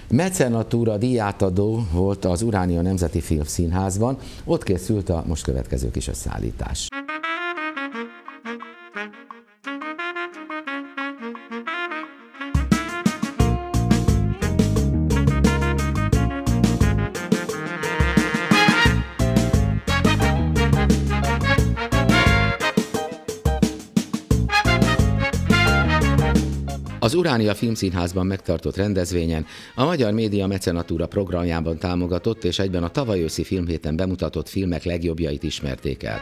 Mecenatúra díjátadó volt az Uránia Nemzeti Filmszínházban, ott készült a most következő kis összeállítás. Az Uránia Filmszínházban megtartott rendezvényen a Magyar Média Mecenatúra programjában támogatott és egyben a tavaly őszi filmhéten bemutatott filmek legjobbjait ismerték el.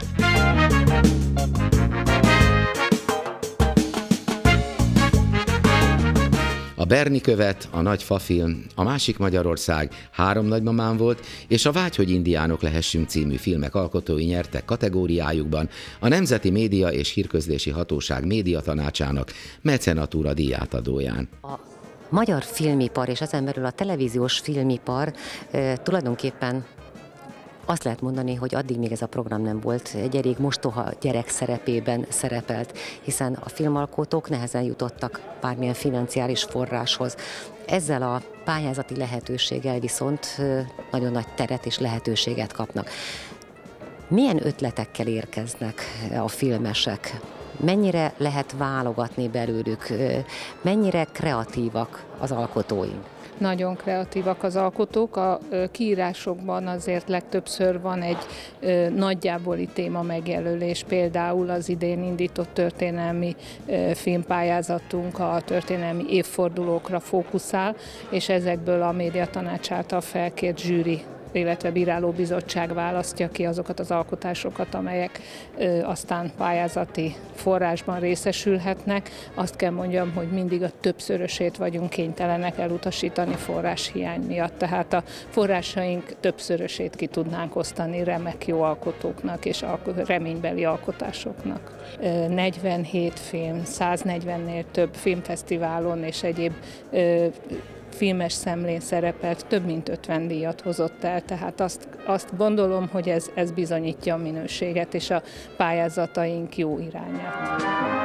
A Berni követ, a Nagy Fafilm, a Másik Magyarország, Három nagymamám volt, és a Vágy, hogy indiánok lehessünk című filmek alkotói nyertek kategóriájukban a Nemzeti Média és Hírközlési Hatóság médiatanácsának mecenatúra díjátadóján. A magyar filmipar és ezen belül a televíziós filmipar tulajdonképpen azt lehet mondani, hogy addig még ez a program nem volt, egy elég mostoha gyerek szerepében szerepelt, hiszen a filmalkotók nehezen jutottak bármilyen financiális forráshoz. Ezzel a pályázati lehetőséggel viszont nagyon nagy teret és lehetőséget kapnak. Milyen ötletekkel érkeznek a filmesek? Mennyire lehet válogatni belőlük? Mennyire kreatívak az alkotóink? Nagyon kreatívak az alkotók, a kiírásokban azért legtöbbször van egy nagyjáboli téma megjelölés, például az idén indított történelmi filmpályázatunk a történelmi évfordulókra fókuszál, és ezekből a médiatanács által felkért zsűri, illetve bírálóbizottság választja ki azokat az alkotásokat, amelyek aztán pályázati forrásban részesülhetnek. Azt kell mondjam, hogy mindig a többszörösét vagyunk kénytelenek elutasítani forráshiány miatt. Tehát a forrásaink többszörösét ki tudnánk osztani remek jó alkotóknak és reménybeli alkotásoknak. 47 film, 140-nél több filmfesztiválon és egyéb filmes szemlén szerepelt, több mint 50 díjat hozott el, tehát azt gondolom, hogy ez bizonyítja a minőséget és a pályázataink jó irányát.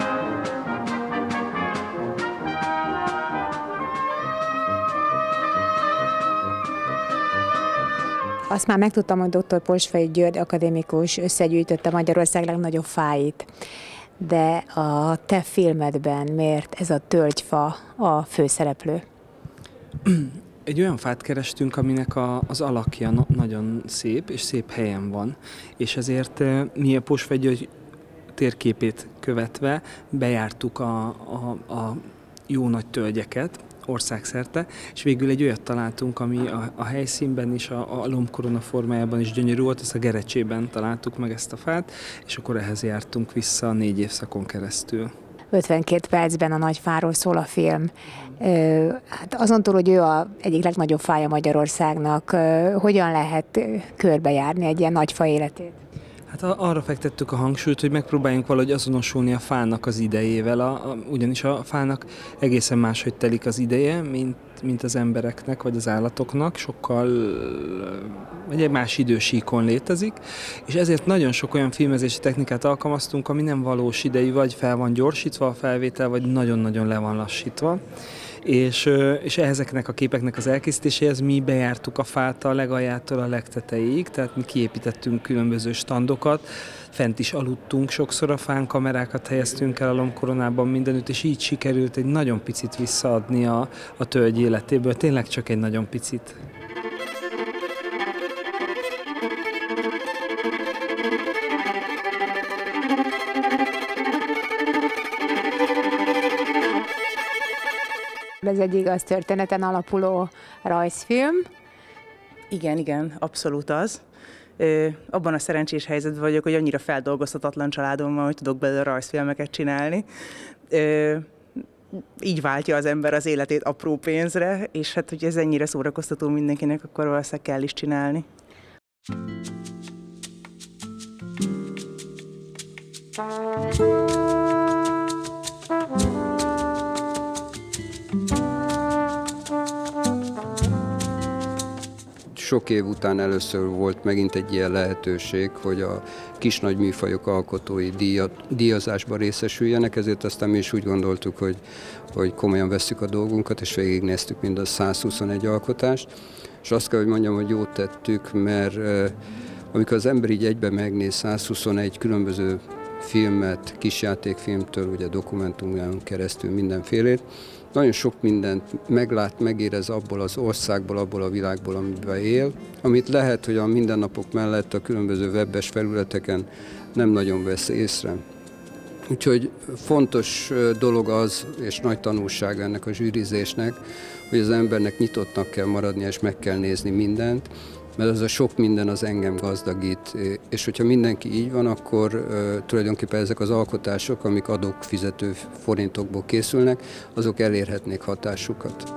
Azt már megtudtam, hogy dr. Posfai György akadémikus összegyűjtötte Magyarország legnagyobb fáit. De a te filmedben miért ez a tölgyfa a főszereplő? Egy olyan fát kerestünk, aminek az alakja nagyon szép, és szép helyen van. És ezért mi a Posfai György térképét követve bejártuk a jó nagy tölgyeket országszerte, és végül egy olyat találtunk, ami a helyszínben is, a lombkorona formájában is gyönyörű volt, ezt a Gerecsében találtuk meg ezt a fát, és akkor ehhez jártunk vissza 4 évszakon keresztül. 52 percben a nagy fáról szól a film. Hát azon túl, hogy ő egyik legnagyobb fája Magyarországnak, hogyan lehet körbejárni egy ilyen nagy fa életét? Hát arra fektettük a hangsúlyt, hogy megpróbáljunk valahogy azonosulni a fának az idejével, ugyanis a fának egészen máshogy telik az ideje, mint az embereknek vagy az állatoknak, egy más idősíkon létezik, és ezért nagyon sok olyan filmezési technikát alkalmaztunk, ami nem valós idejű, vagy fel van gyorsítva a felvétel, vagy nagyon-nagyon le van lassítva. És ezeknek a képeknek az elkészítéséhez mi bejártuk a fát a legaljától a legtetejéig, tehát mi kiépítettünk különböző standokat, fent is aludtunk sokszor a fán, kamerákat helyeztünk el a lombkoronában mindenütt, és így sikerült egy nagyon picit visszaadni a tölgy életéből, tényleg csak egy nagyon picit. Ez egy igaz történeten alapuló rajzfilm. Igen, abszolút az. Abban a szerencsés helyzetben vagyok, hogy annyira feldolgozhatatlan családom van, hogy tudok belőle rajzfilmeket csinálni. Így váltja az ember az életét apró pénzre, és hát, hogy ez ennyire szórakoztató mindenkinek, akkor valószínűleg kell is csinálni. Sok év után először volt megint egy ilyen lehetőség, hogy a kis-nagy műfajok alkotói díjazásban részesüljenek, ezért aztán mi is úgy gondoltuk, hogy komolyan vesszük a dolgunkat, és végignéztük mind a 121 alkotást, és azt kell, hogy mondjam, hogy jót tettük, mert amikor az ember így egyben megnéz 121 különböző filmet, kisjátékfilmtől, ugye dokumentumon keresztül mindenfélét, nagyon sok mindent meglát, megérez abból az országból, abból a világból, amiben él, amit lehet, hogy a mindennapok mellett a különböző webes felületeken nem nagyon vesz észre. Úgyhogy fontos dolog az, és nagy tanulság ennek a zsűrizésnek, hogy az embernek nyitottnak kell maradni, és meg kell nézni mindent, mert az a sok minden az engem gazdagít, és hogyha mindenki így van, akkor tulajdonképpen ezek az alkotások, amik adófizető forintokból készülnek, azok elérhetnék hatásukat.